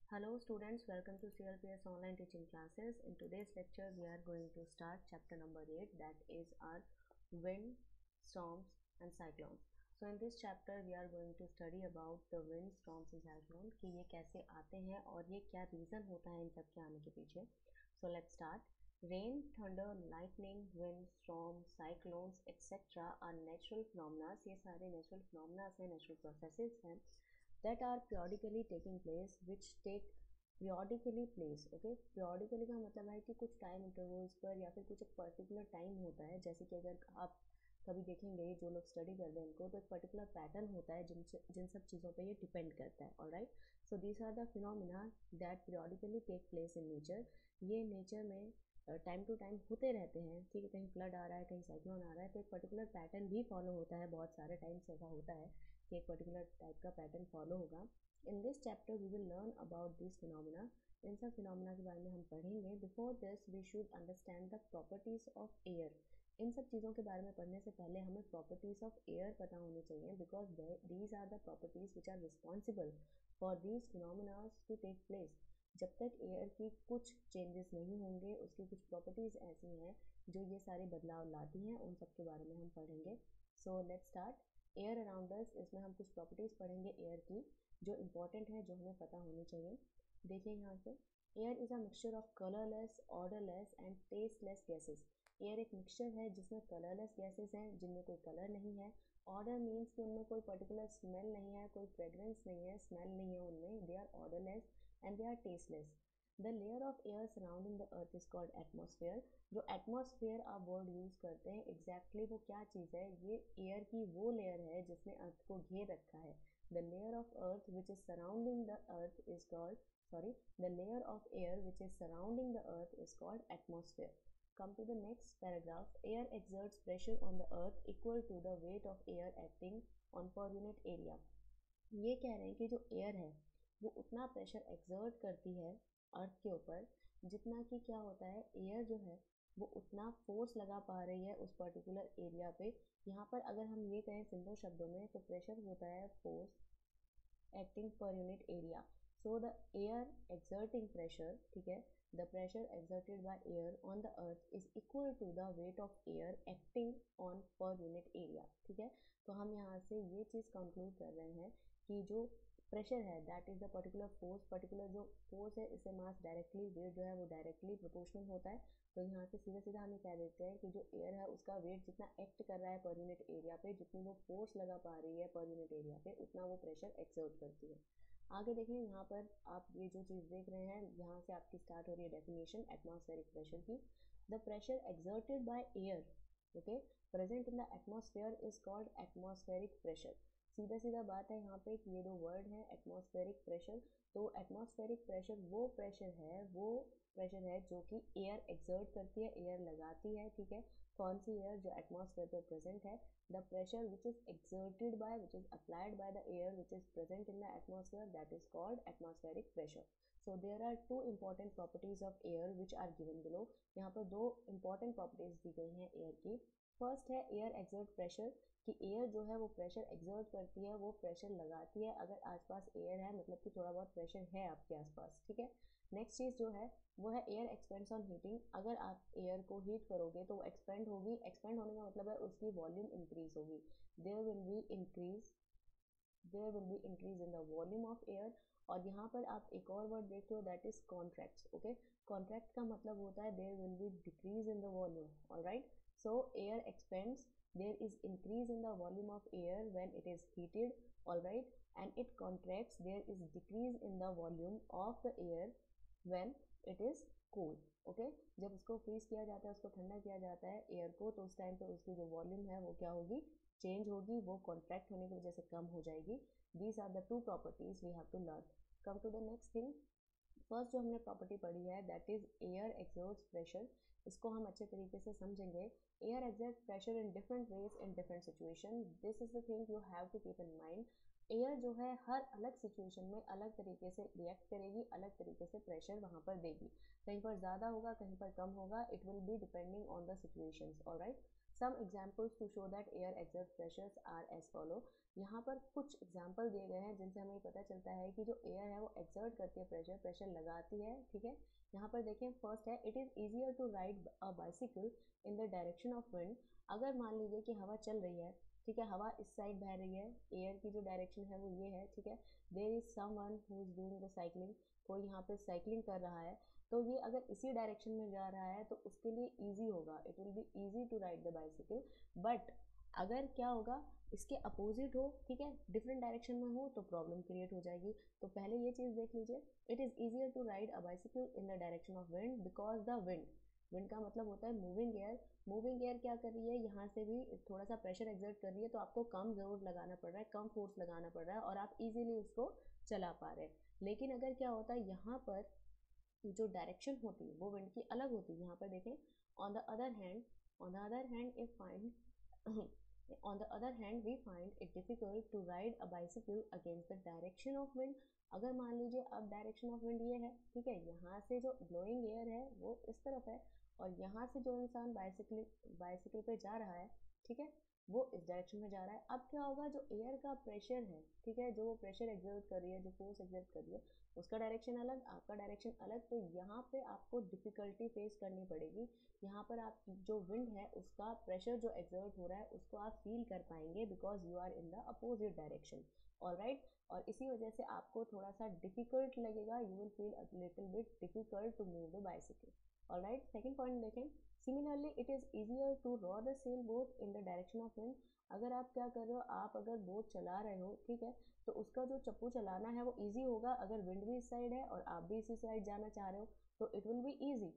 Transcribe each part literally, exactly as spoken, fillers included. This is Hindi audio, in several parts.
Hello students, welcome to C L P S online teaching classes. In today's lecture we are going to start chapter number eight, that is our wind, storms and cyclones. So in this chapter we are going to study about the wind, storms and cyclone कि ये कैसे आते हैं और ये क्या रीज़न होता है इन सब के आने के पीछे. So let's start. Rain, thunder, lightning, wind, storm, cyclones et cetera are natural phenomena. ये सारे natural phenomena हैं, natural processes हैं that are periodically taking place, which take periodically place. okay? periodically का मतलब है कि कुछ टाइम इंटरवल्स पर या फिर कुछ एक पर्टिकुलर टाइम होता है. जैसे कि अगर आप कभी देखेंगे जो लोग स्टडी कर रहे हैं इनको, तो एक पर्टिकुलर पैटर्न होता है जिन जिन सब चीज़ों पे ये डिपेंड करता है. Alright, so these are the phenomena that periodically take place in nature. ये नेचर में टाइम टू टाइम होते रहते हैं. ठीक है, कहीं फ्लड आ रहा है, कहीं साइक्लोन आ रहा है, तो एक पर्टिकुलर पैटर्न भी फॉलो होता है. बहुत सारे टाइम्स ऐसा होता है कि एक पर्टिकुलर टाइप का पैटर्न फॉलो होगा. In this chapter we will learn about this phenomena. इन सब फिनोमिना के बारे में हम पढ़ेंगे. Before this we should understand the properties of air. इन सब चीज़ों के बारे में पढ़ने से पहले हमें प्रॉपर्टीज ऑफ एयर पता होनी चाहिए, because these are the properties which are responsible for these phenomena to take place. जब तक एयर की कुछ चेंजेस नहीं होंगे, उसकी कुछ प्रॉपर्टीज़ ऐसी हैं जो ये सारे बदलाव लाती हैं, उन सब के बारे में हम पढ़ेंगे. So let's start. Air around us, इसमें हम कुछ प्रॉपर्टीज़ पढ़ेंगे एयर की जो इम्पॉर्टेंट है, जो हमें पता होनी चाहिए. देखिए यहाँ से, air is a mixture of colourless, odourless and tasteless gases. Air एक मिक्सचर है जिसमें कलरलेस गैसेस हैं, जिनमें कोई कलर नहीं है. ऑर्डर मीन्स कि उनमें कोई पर्टिकुलर स्मेल नहीं है, कोई फ्रेगरेंस नहीं है, स्मेल नहीं है उनमें. They are odourless and they are tasteless. The layer of air surrounding the earth is called atmosphere. जो एटमॉस्फेयर आप वर्ड यूज़ करते हैं, एग्जैक्टली exactly वो क्या चीज़ है? ये एयर की वो लेयर है जिसने अर्थ को घेर रखा है. The layer of earth which is surrounding the earth is called sorry the layer of air which is surrounding the earth is called atmosphere. Come to the next paragraph. Air exerts pressure on the earth equal to the weight of air acting on per unit area. ये कह रहे हैं कि जो एयर है वो उतना प्रेशर एक्सर्ट करती है अर्थ के ऊपर जितना कि क्या होता है, एयर जो है वो उतना फोर्स लगा पा रही है उस पर्टिकुलर एरिया पे. यहाँ पर अगर हम ये कहें सिंपल शब्दों में, तो प्रेशर होता है force acting per unit area. So the air exerting pressure, ठीक है, the pressure exerted by air on the earth is equal to the weight of air acting on per unit area. ठीक है, तो हम यहाँ से ये चीज़ कंक्लूड कर रहे हैं कि जो प्रेशर है that is the particular force. Particular जो फोर्स है इससे मास डायरेक्टली, वेट जो है वो डायरेक्टली प्रोपोर्शनल होता है. तो यहाँ से सीधा सीधा हम ये कह देते हैं कि जो एयर है उसका वेट जितना एक्ट कर रहा है पर यूनिट एरिया पे, जितनी वो फोर्स लगा पा रही है पर यूनिट एरिया पे, उतना वो प्रेशर एक्सर्ट करती है. आगे देखें, यहाँ पर आप ये जो चीज़ देख रहे हैं, यहाँ से आपकी स्टार्ट हो रही है डेफिनेशन एटमॉस्फेरिक प्रेशर की. The pressure exerted by air okay present in the atmosphere is called atmospheric pressure. सीधा सीधा बात है यहाँ पे कि ये दो वर्ड हैं, एटमॉस्फेरिक प्रेशर. तो एटमॉस्फेरिक प्रेशर वो प्रेशर है वो प्रेशर है जो कि एयर एक्सर्ट करती है, एयर लगाती है. ठीक है, कौन सी एयर? जो एटमॉस्फेयर पे प्रेजेंट है. The pressure which is exerted by, which is applied by the air which is present in the atmosphere, that is called atmospheric pressure. So there are two important properties of air which are given below. यहाँ पर दो important properties दी गई हैं air की. First है air exert pressure, कि air जो है वो pressure exert करती है, वो pressure लगाती है. अगर आसपास air है मतलब कि थोड़ा बहुत pressure है आपके आसपास. ठीक है, नेक्स्ट चीज़ जो है वो है एयर एक्सपेंड्स ऑन हीटिंग. अगर आप एयर को हीट करोगे तो वो एक्सपेंड होगी. एक्सपेंड होने का मतलब है उसकी वॉल्यूम इंक्रीज होगी. There will be increase there will be increase in the volume of air. और यहाँ पर आप एक और वर्ड देखते हो, that is contracts. Okay, contract का मतलब होता है there will be decrease in the volume. Alright, so air expands, there is increase in the volume of air when it is heated, all right, and it contracts, there is decrease in the volume of the air when it is cool. Okay, जब उसको फ्रीज किया जाता है, उसको ठंडा किया जाता है एयर को, तो उस टाइम पे उसकी जो वॉल्यूम है वो क्या होगी? चेंज होगी, वो कॉन्ट्रैक्ट होने की वजह से कम हो जाएगी. These are the two properties we have to learn. Come to the next thing. First जो हमने प्रॉपर्टी पढ़ी है that is air exerts pressure. इसको हम अच्छे तरीके से समझेंगे. Air exerts pressure in different ways in different situation. This is the thing you have to keep in mind. Air जो है हर अलग सिचुएशन में अलग तरीके से रिएक्ट करेगी, अलग तरीके से प्रेशर वहाँ पर देगी. कहीं पर ज़्यादा होगा, कहीं पर कम होगा. It will be depending on the situations. Alright, Some examples to show that air exert pressures are as follow. यहाँ पर कुछ एग्जाम्पल दिए गए हैं जिनसे हमें पता चलता है कि जो एयर है वो एक्सर्ट करती है प्रेशर, प्रेशर लगाती है, ठीक है। यहाँ पर देखें, फर्स्ट है, it is easier to ride a bicycle in the direction of wind. अगर मान लीजिए कि हवा चल रही है, ठीक है, हवा इस साइड बह रही है, एयर की जो डायरेक्शन है वो ये है, ठीक है। There is someone who is doing the cycling, कोई यहाँ पे साइकिलिंग कर रहा है, तो ये अगर इसी डायरेक्शन में जा रहा है तो उसके लिए ईजी होगा, it will be easy to ride the bicycle. But अगर क्या होगा, इसके अपोजिट हो, ठीक है, डिफरेंट डायरेक्शन में हो, तो प्रॉब्लम क्रिएट हो जाएगी। तो पहले ये चीज़ देख लीजिए, it is easier to ride a bicycle in the direction of wind because the wind, wind का मतलब होता है मूविंग एयर। मूविंग एयर क्या कर रही है, यहाँ से भी थोड़ा सा प्रेशर एक्सर्ट कर रही है, तो आपको कम ज़रूर लगाना पड़ रहा है, कम फोर्स लगाना पड़ रहा है और आप इजीली उसको चला पा रहे हैं। लेकिन अगर क्या होता है, यहाँ पर जो डायरेक्शन होती है वो विंड की अलग होती है। यहाँ पर देखें, on the other hand on the other hand if find on the other hand we find it difficult to ride a bicycle against the direction of wind। अगर मान लीजिए अब डायरेक्शन ऑफ विंड ये है, ठीक है, यहाँ से जो ब्लोइंग एयर है वो इस तरफ है और यहाँ से जो इंसान बाइसिकल बाइसिकल पे जा रहा है, ठीक है, वो इस डायरेक्शन में जा रहा है। अब क्या होगा, जो एयर का प्रेशर है, ठीक है, जो वो प्रेशर एक्सर्ट कर रही है, जो फोर्स एक्सर्ट कर रही है, उसका डायरेक्शन अलग, आपका डायरेक्शन अलग, तो यहाँ पे आपको डिफ़िकल्टी फेस करनी पड़ेगी। यहाँ पर आप जो विंड है उसका प्रेशर जो एक्सर्ट हो रहा है उसको आप फील कर पाएंगे because you are in the opposite direction, alright. और इसी वजह से आपको थोड़ा सा डिफ़िकल्ट लगेगा, you will feel a little bit difficult to move the bicycle, alright. Second point देखें, similarly it is easier to row the sail boat in the direction of wind. अगर आप क्या कर रहे हो, आप अगर बोट चला रहे हो, ठीक है, तो उसका जो चप्पू चलाना है वो ईजी होगा अगर विंड भी इस साइड है और आप भी इसी साइड जाना चाह रहे हो, तो it will be easy,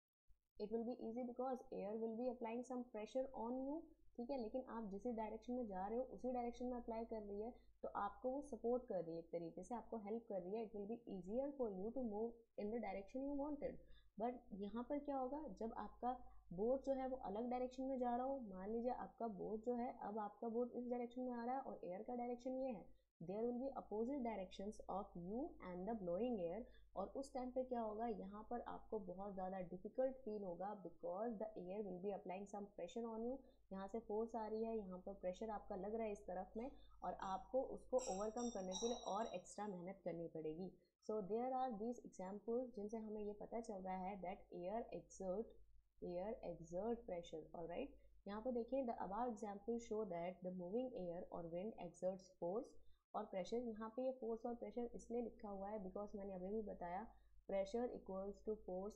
it will be easy because air will be applying some pressure on you, ठीक है। लेकिन आप जिस डायरेक्शन में जा रहे हो उसी डायरेक्शन में अप्लाई कर रही है, तो आपको वो सपोर्ट कर रही है, एक तरीके से आपको हेल्प कर रही है। It will be easier for you to move in the direction you wanted. But यहाँ पर क्या होगा, जब आपका बोट जो है वो अलग डायरेक्शन में जा रहा हो, मान लीजिए आपका बोट जो है, अब आपका बोट इस डायरेक्शन में आ रहा है और एयर का डायरेक्शन ये है, there will be opposite directions of you and the blowing air. और उस टाइम पे क्या होगा, यहाँ पर आपको बहुत ज़्यादा डिफिकल्ट फील होगा because the air will be applying some pressure on you. यहाँ से फोर्स आ रही है, यहाँ पर प्रेशर आपका लग रहा है इस तरफ में, और आपको उसको ओवरकम करने के लिए और एक्स्ट्रा मेहनत करनी पड़ेगी। So there are these examples जिनसे हमें ये पता चल रहा है that air exert air exert pressure, alright. यहाँ पर देखिए, the above example show that the moving air और विंड एक्सर्ट्स फोर्स और प्रेशर। यहाँ पे ये फोर्स और प्रेशर इसलिए लिखा हुआ है बिकॉज मैंने अभी भी बताया pressure equals to force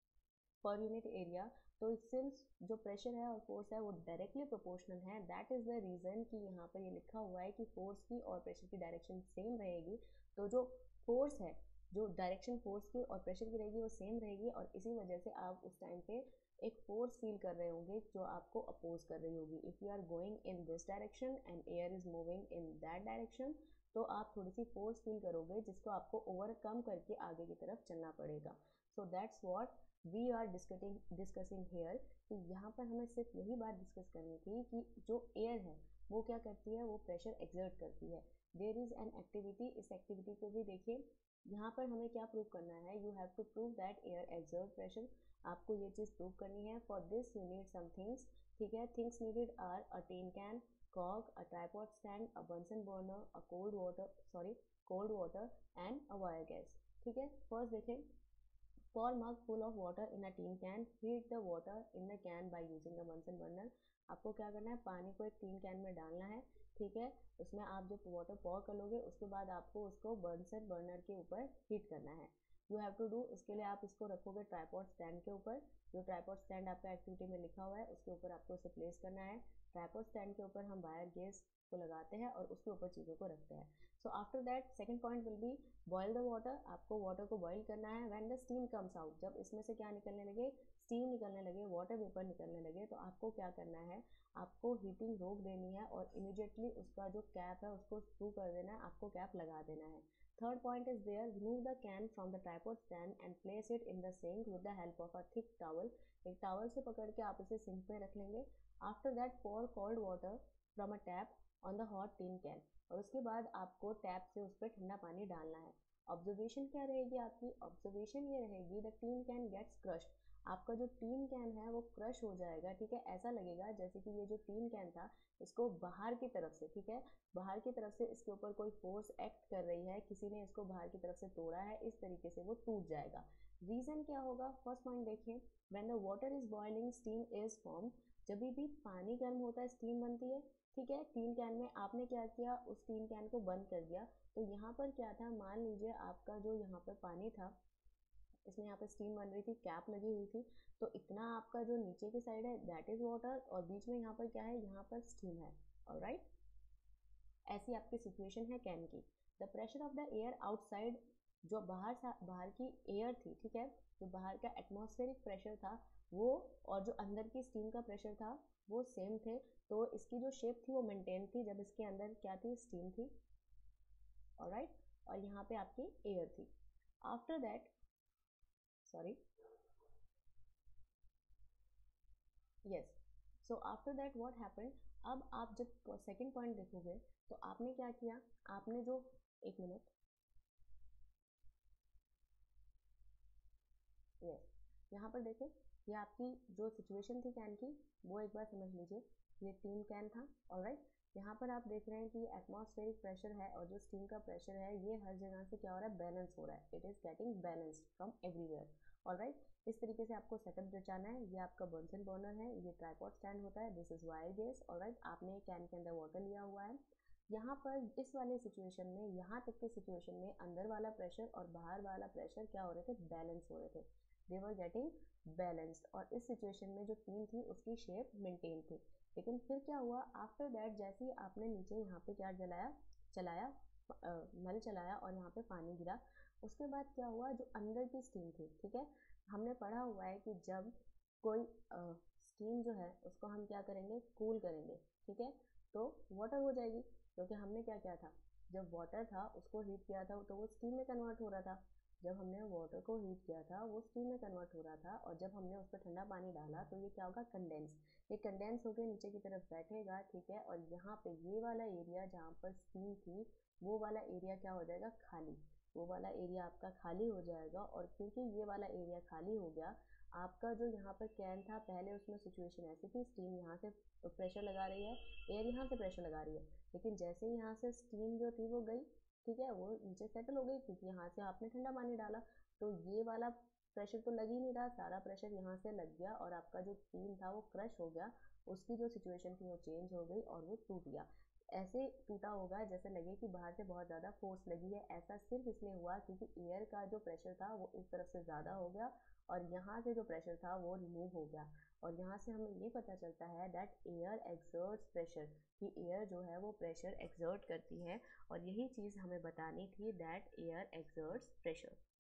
per unit area. तो सिंस जो प्रेशर है और फोर्स है वो डायरेक्टली प्रोपोर्शनल है, दैट इज़ द रीज़न कि यहाँ पर ये लिखा हुआ है कि फोर्स की और प्रेशर की डायरेक्शन सेम रहेगी। तो जो फोर्स है, जो डायरेक्शन फोर्स की और प्रेशर की रहेगी वो सेम रहेगी, और इसी वजह से आप उस टाइम पे एक फोर्स फील कर रहे होंगे जो आपको अपोज कर रही होगी। If you are going in this direction and air is moving in that direction, तो आप थोड़ी सी फोर्स फील करोगे जिसको आपको ओवरकम करके आगे की तरफ चलना पड़ेगा। So that's what we are discussing discussing here, कि यहाँ पर हमें सिर्फ यही बात डिस्कस करनी थी कि जो एयर है वो क्या करती है, वो प्रेशर एक्सर्ट करती है। देयर इज़ एन एक्टिविटी, इस एक्टिविटी को भी देखिए, यहाँ पर हमें क्या प्रूव करना है, you have to prove that air exert pressure. आपको ये चीज़ प्रूव करनी है। For this you need some things, ठीक है। Things needed are a tin can, cock, a tripod stand, a Bunsen burner, a cold water sorry cold water and a wire gas, ठीक है। फर्स्ट देखें, for mug full of water in a tin can, heat the water in the can by using a Bunsen burner। आपको क्या करना है, पानी को एक टीन कैन में डालना है, ठीक है। उसमें आप जब वाटर पॉर कर लोगे उसके बाद आपको उसको बर्नसन बर्नर के ऊपर हीट करना है। यू हैव टू डू, इसके लिए आप इसको रखोगे ट्राइपॉड स्टैंड के ऊपर, जो ट्राइपॉड स्टैंड आपका एक्टिविटी में लिखा हुआ है उसके ऊपर आपको उसे प्लेस करना है। ट्राइपॉड स्टैंड के ऊपर हम वायर गेज को लगाते हैं और उसके ऊपर चीज़ों को रखते हैं। So after that second point will be boil the water. आपको वाटर को बॉयल करना है। When the steam comes out, जब इसमें से क्या निकलने लगे, स्टीम निकलने लगे, वाटर वेपर निकलने लगे, तो आपको क्या करना है, आपको हीटिंग रोक देनी है और इमीडिएटली उसका जो कैप है उसको स्क्रू कर देना है, आपको कैप लगा देना है। Third point is there, remove the can from the tripod stand and place it in the sink with the help of a thick towel. एक टॉवल से पकड़ के आप इसे सिंक में रख लेंगे। After that pour cold water from a tap on the hot tin can, और उसके बाद आपको टैप से उस पर ठंडा पानी डालना है। ऑब्जर्वेशन क्या रहेगी आपकी, ऑब्जर्वेशन ये रहेगी the tin can gets crushed. आपका जो टीन कैन है वो क्रश हो जाएगा, ठीक है। ऐसा लगेगा जैसे कि ये जो टीन कैन था इसको बाहर की तरफ से, ठीक है, बाहर की तरफ से इसके ऊपर कोई फोर्स एक्ट कर रही है, किसी ने इसको बाहर की तरफ से तोड़ा है, इस तरीके से वो टूट जाएगा। रीज़न क्या होगा? फर्स्ट पॉइंट देखिए, when the water is boiling steam is form. जब भी पानी गर्म होता है स्टीम बनती है, ठीक है। टीन कैन में आपने क्या किया, उस टीन कैन को बंद कर दिया, तो यहाँ पर क्या था, मान लीजिए आपका जो यहाँ पर पानी था इसमें यहाँ पर स्टीम बन रही थी, कैप लगी हुई थी, तो इतना आपका जो नीचे की साइड है दैट इज वाटर, और बीच में यहाँ पर क्या है, यहाँ पर स्टीम है। ऑलराइट, ऐसी आपकी सिचुएशन है कैन की। The pressure of the air outside, जो बाहर सा बाहर की एयर थी, ठीक है, जो बाहर का एटमॉस्फेरिक प्रेशर था वो, और जो अंदर की स्टीम का प्रेशर था वो सेम थे, तो इसकी जो शेप थी वो मेंटेन थी जब इसके अंदर क्या थी, स्टीम थी। ऑलराइट, और यहाँ पे आपकी एयर थी। After that, sorry, yes, so after that what happened, अब आप जब सेकंड पॉइंट देखोगे तो आपने क्या किया, आपने जो, एक मिनट, यस, यहाँ पर देखें, ये आपकी जो सिचुएशन थी कैन की वो एक बार समझ लीजिए। ये टीन कैन था, ऑलराइट। यहाँ पर आप देख रहे हैं कि एटमॉस्फेरिक प्रेशर है और जो स्टीम का प्रेशर है ये हर जगह से क्या हो रहा है, बैलेंस हो रहा है, it is getting balanced from everywhere. Alright, इस तरीके से आपको सेटअप रचाना है। ये आपका बर्नसन बर्नर है, ये ट्राइपॉड स्टैंड होता है, this is wire gas. Alright, आपने कैन के अंदर वाटर लिया हुआ है। यहाँ पर इस वाले सिचुएशन में, यहाँ तक के सिचुएशन में अंदर वाला प्रेशर और बाहर वाला प्रेशर क्या हो रहे थे, बैलेंस हो रहे थे, दे वर गेटिंग बैलेंस्ड। और इस सिचुएशन में जो टीन थी उसकी शेप मेंटेन थी। लेकिन फिर क्या हुआ, आफ्टर दैट जैसे ही आपने नीचे यहाँ पे क्या जलाया, चलाया, नल चलाया और यहाँ पे पानी गिरा, उसके बाद क्या हुआ, जो अंदर की स्टीम थी, ठीक है, हमने पढ़ा हुआ है कि जब कोई स्टीम जो है उसको हम क्या करेंगे, कूल करेंगे, ठीक है, तो वाटर हो जाएगी, क्योंकि हमने क्या किया था, जब वाटर था उसको हीट किया था तो वो स्टीम में कन्वर्ट हो रहा था। जब हमने वाटर को हीट किया था वो स्टीम में कन्वर्ट हो रहा था, और जब हमने उस पर ठंडा पानी डाला तो ये क्या होगा, कंडेंस, ये कंडेंस होकर नीचे की तरफ बैठेगा, ठीक है, और यहाँ पे ये वाला एरिया जहाँ पर स्टीम थी वो वाला एरिया क्या हो जाएगा, खाली, वो वाला एरिया आपका खाली हो जाएगा। और क्योंकि ये वाला एरिया खाली हो गया, आपका जो यहाँ पर कैन था पहले उसमें सिचुएशन ऐसी थी, स्टीम यहाँ से प्रेशर लगा रही है, एयर यहाँ से प्रेशर लगा रही है, लेकिन जैसे ही यहाँ से स्टीम जो थी वो गई, ठीक है, वो नीचे सेटल हो गई क्योंकि यहाँ से आपने ठंडा पानी डाला, तो ये वाला प्रेशर तो लग ही नहीं रहा, सारा प्रेशर यहाँ से लग गया और आपका जो टीन था वो क्रश हो गया, उसकी जो सिचुएशन थी वो चेंज हो गई और वो टूट गया। ऐसे टूटा होगा जैसे लगे कि बाहर से बहुत ज़्यादा फोर्स लगी है, ऐसा सिर्फ इसलिए हुआ क्योंकि एयर का जो प्रेशर था वो इस तरफ से ज़्यादा हो गया और यहाँ से जो प्रेशर था वो रिमूव हो गया। और यहाँ से हमें ये पता चलता है दैट एयर एक्सर्ट्स प्रेशर, कि एयर जो है वो प्रेशर एक्सर्ट करती है, और यही चीज़ हमें बतानी थी, दैट एयर एक्सर्ट्स प्रेशर।